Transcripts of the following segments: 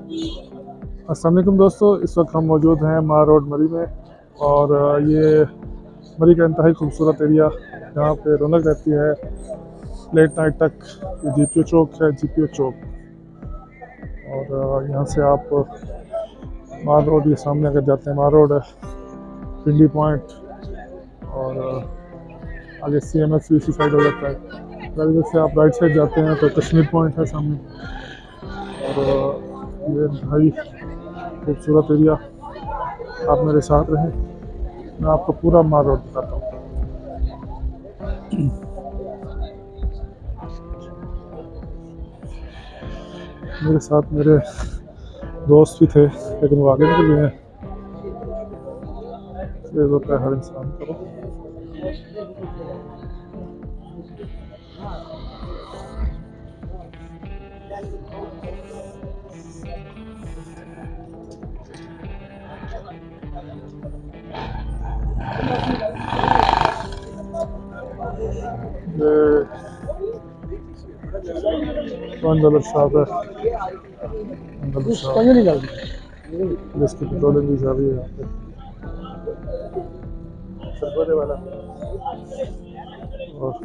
अस्सलाम वालेकुम दोस्तों, इस वक्त हम मौजूद हैं मार रोड मरी में। और ये मरी का इंतहाई खूबसूरत एरिया जहाँ पे रौनक रहती है लेट नाइट तक। ये जीपीओ चौक है, जीपीओ चौक। और यहाँ से आप मार रोड, ये सामने अगर जाते हैं मार रोड है, पिंडी पॉइंट, और आगे CMX इसी साइड हो जाता है। अगर इधर से आप राइट साइड जाते हैं तो कश्मीर पॉइंट है सामने। और ये इंतहाई खूबसूरत एरिया। आप मेरे साथ रहें, मैं आपको पूरा मार रोड बताता हूँ। मेरे साथ मेरे दोस्त भी थे, लेकिन वो आगे निकल गए हैं। ये होता है हर इंसान को। ये $1 शॉप है, $1 शॉप। इसकी पेट्रोलिंग भी जा रही है यहाँ पे वाला। और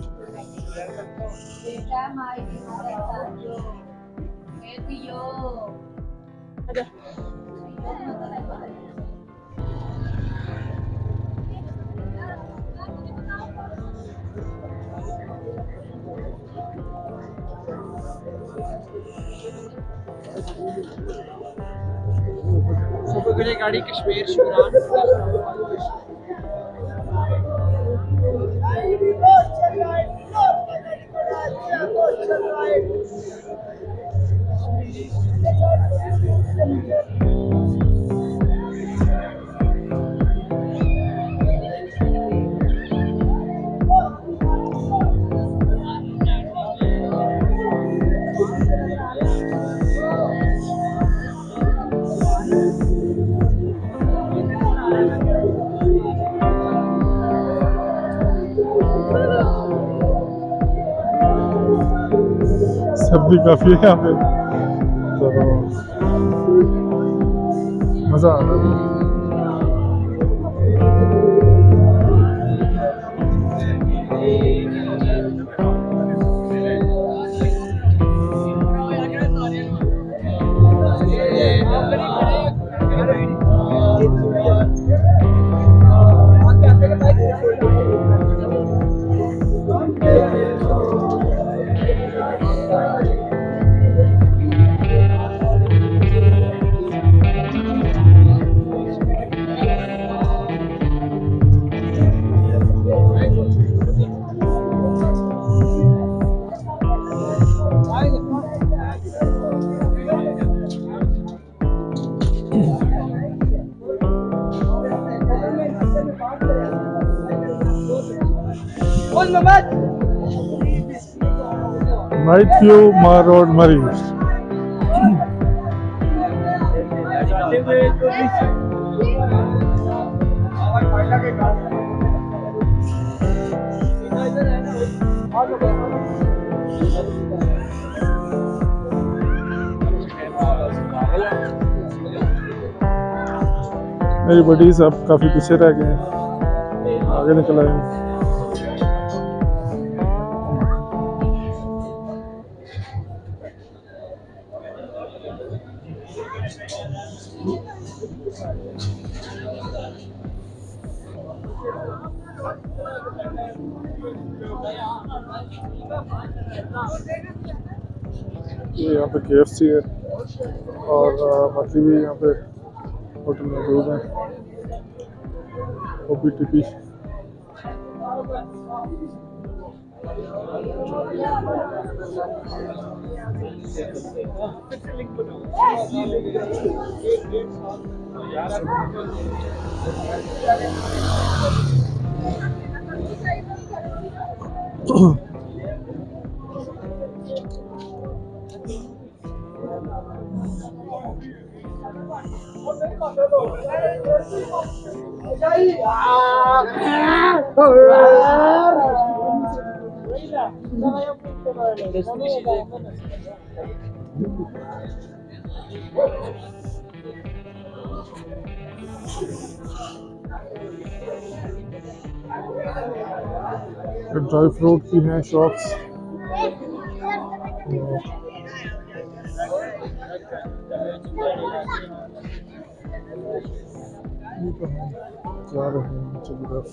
गाड़ी कश्मीर शुरान सर्दी काफ़ी है यहाँ पे, तो मज़ा आ रहा है। नाइट व्यू मार रोड मरी। मेरी बडीज अब काफ़ी पीछे रह गए हैं, आगे निकल आए हैं। ये यहाँ पे KFC है और बाकी भी यहाँ पे होटल मौजूद हैं। OPTP ड्राई फ्रूट की हैं शॉप्स। ये तो हम जा रहे हैं नीचे की तरफ।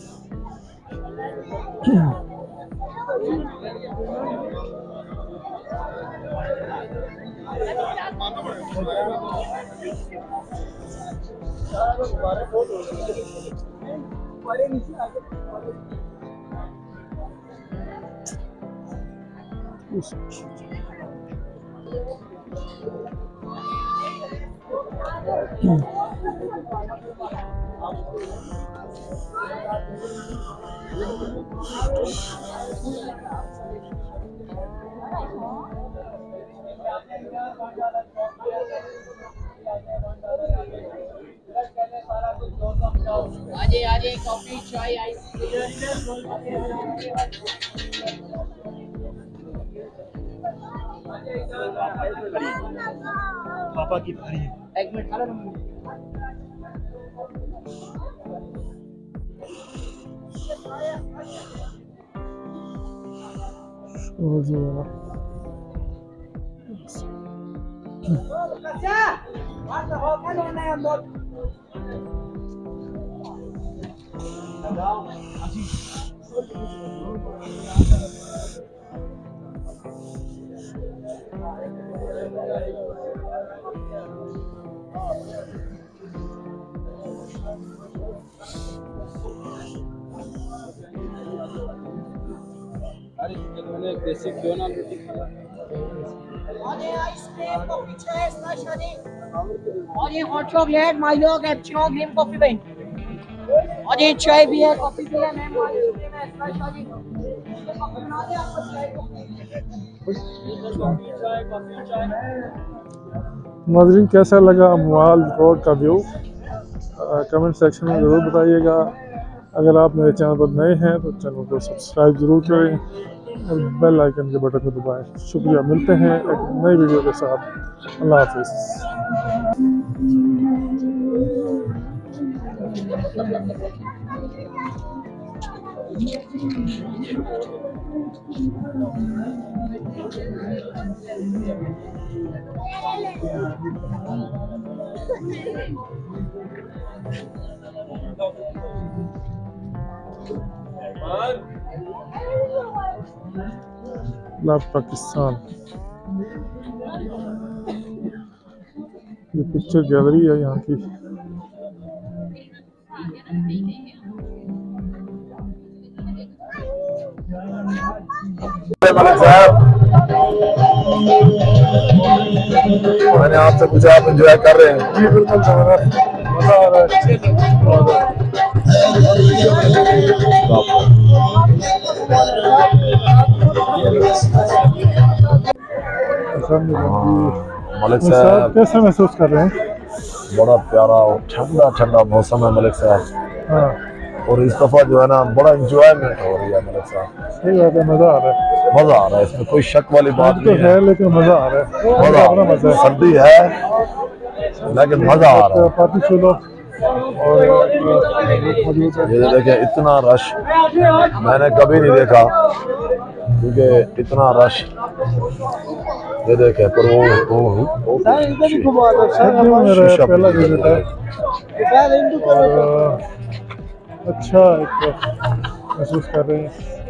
आजे कॉफी चाय पापा की भारी है। एक मिनट खा लो ना। बेसिक क्यों ना रोटी और ये hot chocolate Milo cappuccino green coffee बेन और ये चाय भी है कॉफी भी है मैम नाज़रीन कैसा लगा अमवाल रोड का व्यू कमेंट सेक्शन में ज़रूर बताइएगा। अगर आप मेरे चैनल पर नए हैं तो चैनल को सब्सक्राइब ज़रूर करें और बेल आइकन के बटन को दबाएं। शुक्रिया, मिलते हैं एक नई वीडियो के साथ। अल्लाह हाफ़िज़। लव पाकिस्तान, ये पिक्चर गैलरी है यहाँ की। मैंने आपसे पूछा आप एंजॉय कर रहे हैं? जी बिल्कुल, मजा आ रहा है। मलिक साहब कैसा महसूस कर रहे हैं? बड़ा प्यारा और ठंडा ठंडा मौसम है मलिक साहब। हाँ, और इस दफा जो है ना बड़ा इंजॉयमेंट हो रही है मलिक साहब। सही बात है, मजा आ रहा है। मजा आ रहा है, इसमें कोई शक वाली बात तो नहीं है। लेकिन मजा आ रहा है। मजा है, सर्दी है लेकिन मजा आ रहा है। पार्टी चलो और ये देखिए इतना रश मैंने कभी नहीं देखा, क्योंकि इतना रश ये देखे। पर वो मेरा पहला विजिट है और अच्छा एक महसूस कर रहे हैं।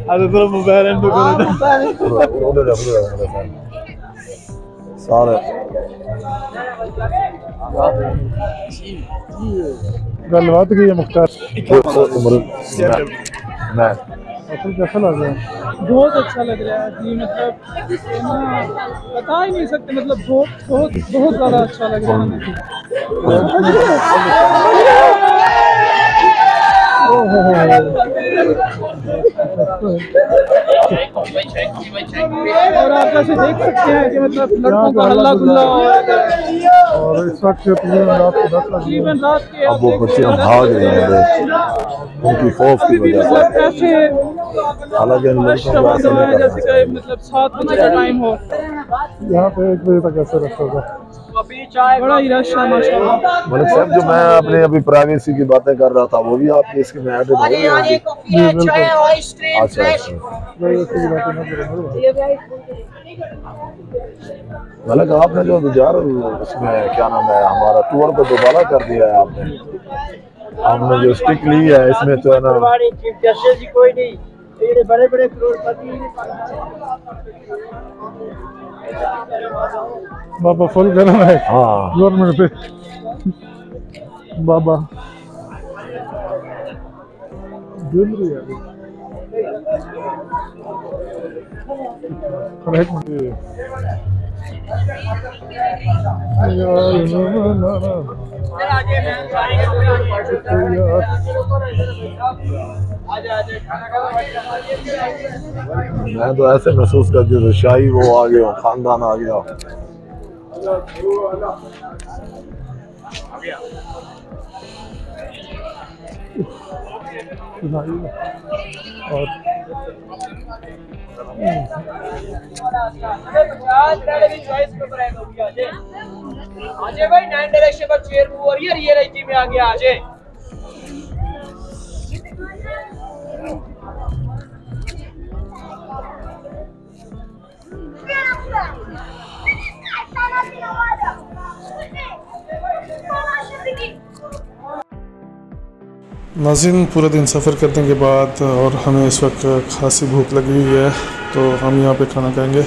सारे गलबात की है मुख्तार। मैं कैसा लग रहा है? बहुत अच्छा लग रहा है जी, मतलब बता ही नहीं सकते, मतलब बहुत बहुत बहुत ज़्यादा अच्छा लग रहा है और आप जैसे देख सकते हैं कि मतलब लड़कों का हल्ला गुल्ला और इस वक्त तकरीबन रात के 10 बजे अब वो बच्चे भाग रहे हैं उनकी खौफ की वजह से। ऐसे हालांकि इन लड़कों को ऐसा नहीं जैसे कि मतलब 7 बजे का टाइम हो। यहाँ पे 1 बजे तक ऐसे रखा होगा। बड़ा ही रश है माशाल्लाह। मलिक साहब, जो मैं अपने अभी प्राइवेसी की बातें कर रहा था वो भी आपके इसके में ऐड और ये होंगे? कॉफी है, चाय, आइसक्रीम, अच्छा फ्रेश। अच्छा। भाई ऐसी की बातें ना करो मेरे भाई। मलिक, आपने जो यार उसमें क्या नाम है, हमारा टूर को दोबारा कर दिया है आपने। हमने जो स्टिक ली है इसमें तो है ना, चीफ जस्टिस जी कोई नहीं, ये बड़े बड़े करोड़पति। बाबा फुल गर्म है हाँ गवर्नमेंट पे। बाबा गिर रही है अभी। एक मिनट मैं तो ऐसे महसूस करती हूँ शाही वो आ गया, खानदान आ गया। और अजय भाई 9 डायरेक्शन पर चेयर मूव हो रही है, रियल एजी में आ गया अजय। नाज़रीन, पूरे दिन सफ़र करने के बाद और हमें इस वक्त खासी भूख लगी हुई है, तो हम यहाँ पे खाना खाएंगे।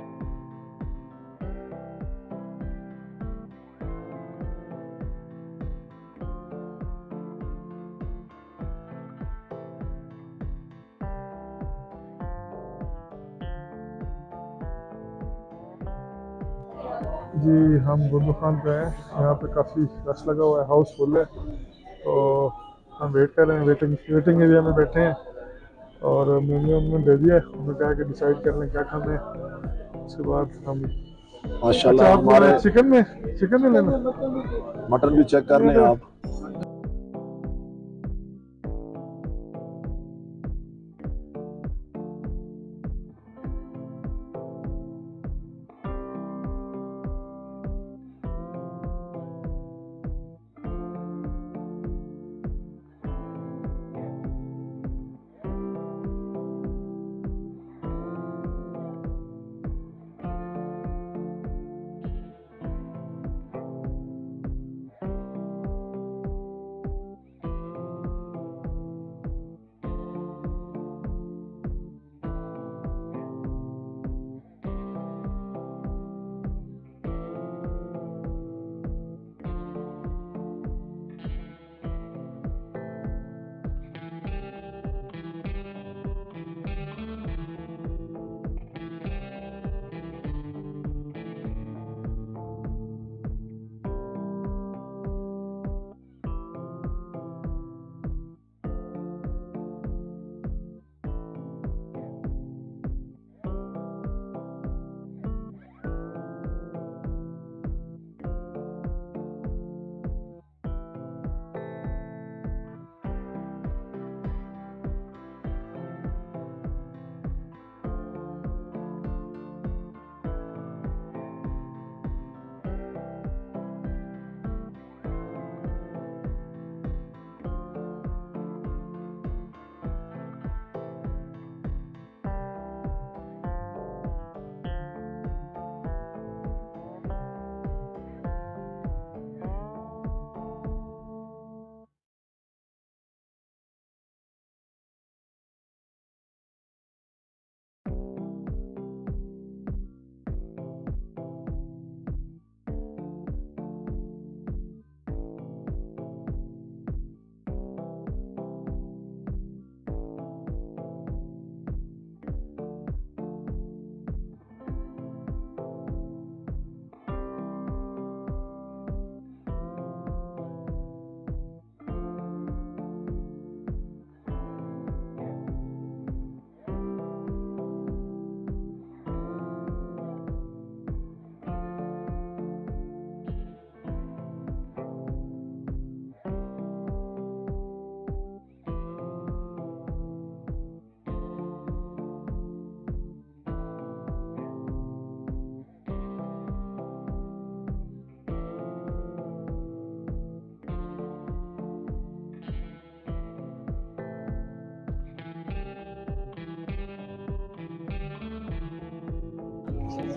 जी हम गुंदू खान पे हैं। यहाँ पे काफ़ी रश लगा हुआ है, हाउस फुल है, तो हम वेट कर रहे हैं। वेटिंग एरिया में बैठे हैं और मेन्यू हमने दे दिया है। उन्होंने कहा कि डिसाइड कर लें क्या खाना है, उसके बाद हम। अच्छा, माशाल्लाह। आप हमारे चिकन में लेना। मटन भी चेक कर लें आप।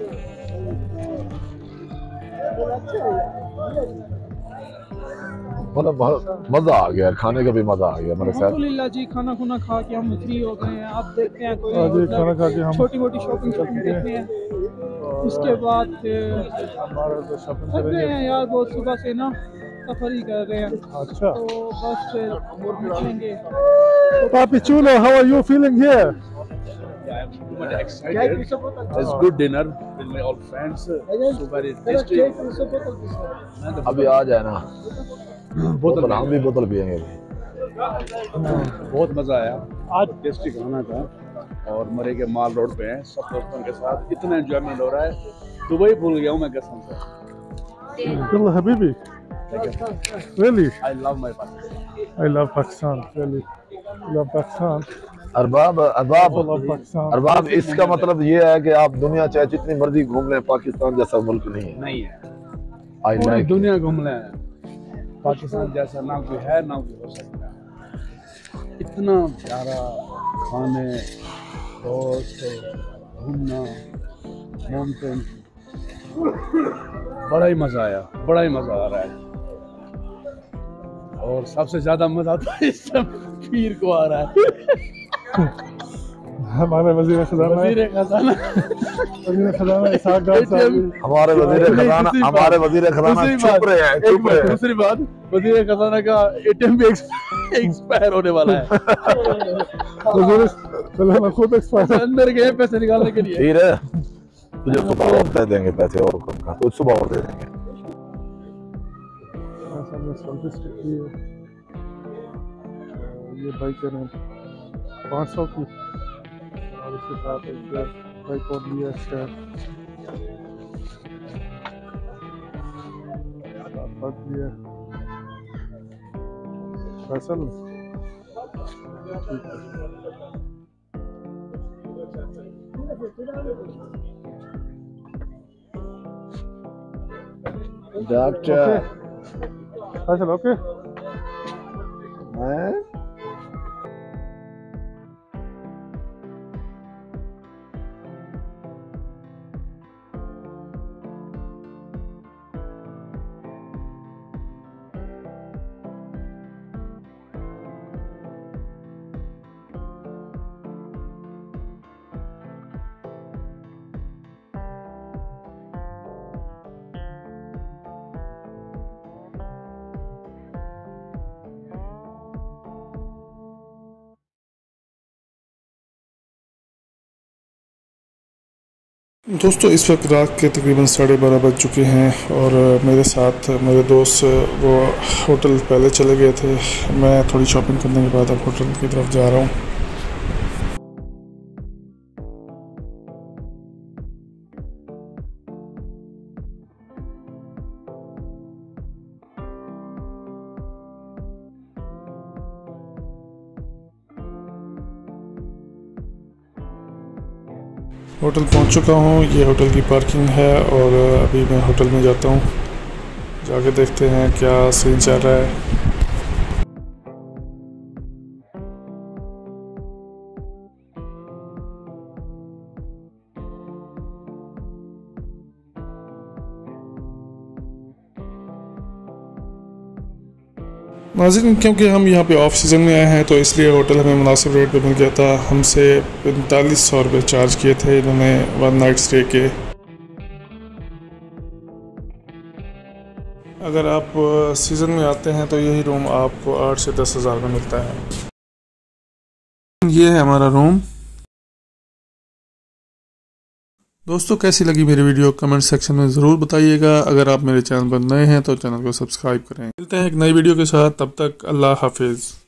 मतलब मजा आ गया, खाने का भी मजा आ गया मेरे साथ। अल्हम्दुलिल्लाह जी, खाना खुना खा के हम फ्री हो गए हैं। आप देखते हैं कोई खाना खा के हम छोटी मोटी शॉपिंग देखते हैं, उसके बाद फिर हमारा तो शॉपिंग थक गए हैं यार, बहुत सुबह से ना सफर ही कर रहे हैं, अच्छा तो बस फिर निकलेंगे। Papi Chulo, how are you feeling here? Excited. It's good dinner with my old friends. So very tasty. अभी आ जाए ना, बोतल हम भी बोतल पियेंगे। बहुत मजा आया आज, टेस्टी खाना था और मरे के माल रोड पे हैं सब दोस्तों के साथ। इतना एंजॉयमेंट हो रहा है, दुबई भूल गया हूँ मैं कसम से। Yalla habibi. Really? I love my Pakistan. I love Pakistan. Really. Love Pakistan. Arbab Love Pakistan. Arbab, इसका मतलब ये है कि आप दुनिया चाहे जितनी मर्जी घूम लें, पाकिस्तान जैसा मुल्क नहीं है। नहीं है, आई पूरी लाइक दुनिया घूम लें, पाकिस्तान जैसा ना कोई है ना कोई हो सकता है। इतना प्यारा खाने, दोस्त, घूमना, माउंटेन, बड़ा ही मजा आया, बड़ा ही मजा आ रहा है। और सबसे ज्यादा मजा तो इस समय पीर को आ रहा है। हमारे वजीर खजाना वजीर खजाना इसहाक डार साहब हमारे वजीर खजाना चुप रहे हैं, चुप रहे हैं। दूसरी बात, वजीर खजाना का एटीएम भी एक्सपायर होने वाला है। वजीर खजाना खुद एक्सपायर अंदर गए पैसे निकालने के लिए। ठीक है, तुझे सुबह और दे देंगे पैसे, और कम का तो सुबह और दे देंगे। ये बाइक है 500 की, और इसके साथ एक बाइक और लिया शेयर लिया फैसल। Doctor Faisal okay. दोस्तों इस वक्त रात के तकरीबन 12:30 बज चुके हैं और मेरे साथ मेरे दोस्त वो होटल पहले चले गए थे। मैं थोड़ी शॉपिंग करने के बाद अब होटल की तरफ जा रहा हूँ। होटल पहुंच चुका हूं, ये होटल की पार्किंग है और अभी मैं होटल में जाता हूं, जाके देखते हैं क्या सीन चल रहा है। नाज़रीन, क्योंकि हम यहाँ पे ऑफ सीज़न में आए हैं तो इसलिए होटल हमें मुनासिब रेट पे मिल गया था। हमसे 4500 रुपये चार्ज किए थे इन्होंने 1 नाइट स्टे के। अगर आप सीज़न में आते हैं तो यही रूम आपको 8 से 10 हज़ार में मिलता है। ये है हमारा रूम। दोस्तों कैसी लगी मेरी वीडियो कमेंट सेक्शन में ज़रूर बताइएगा। अगर आप मेरे चैनल पर नए हैं तो चैनल को सब्सक्राइब करें। मिलते हैं एक नई वीडियो के साथ, तब तक अल्लाह हाफिज़।